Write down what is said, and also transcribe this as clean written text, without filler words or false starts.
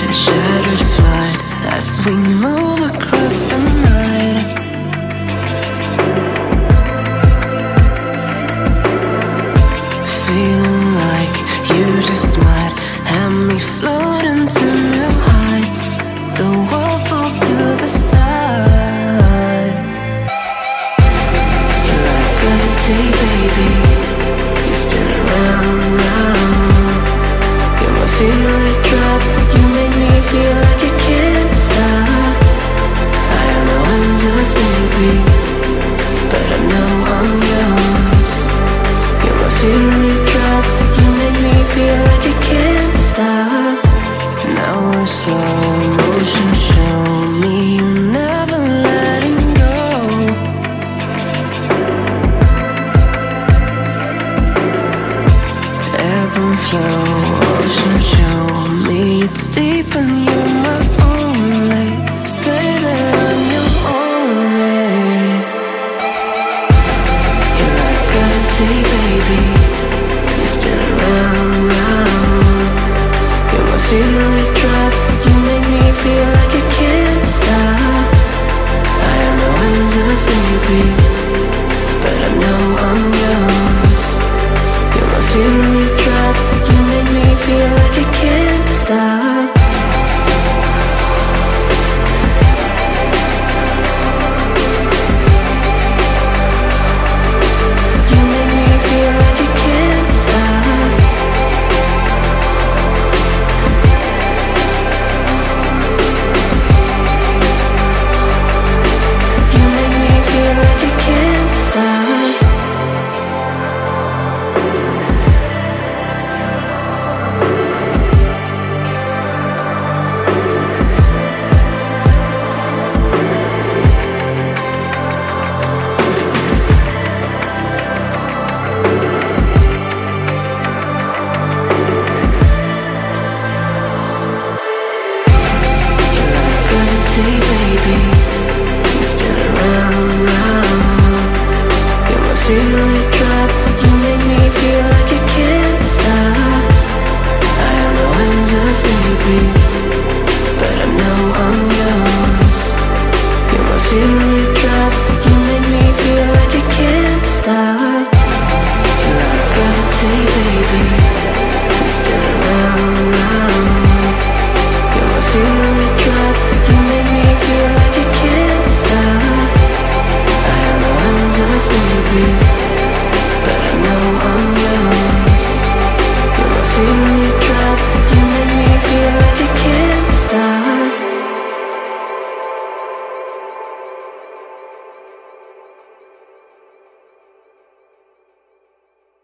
shattered flood as we move across the night. Feeling like you just might have me floating to new heights. The world falls to the side. You're like gravity, baby. You spin around, round. You're my favorite drug. You make me feel like you can't stop. I have no answers, baby, but I know I'm yours. You're my favorite drug. You make me feel like you can't stop. Now we're slow motion, show me you're never letting go. Ebb and flow, ocean, show me it's deep and you're my only. Say that I'm your only. You're like gravity, baby. You spin around, round. You're my favorite drug. You make me feel like you can't stop. I have no answers, baby, but I know I'm yours. You're my favorite drug. You make me feel like you can't stop. You make me feel like you can't stop. You make me feel like you can't stop. Baby, you spin around, round. You're my favorite drug. You make me feel like you can't stop. I have no answers, baby, but I know I'm yours. You're my favorite drug. You make me feel like you can't stop. You're like gravity, baby. You spin around, round. You're my favorite drug. You make me feel like you can't stop. I have no answers, baby.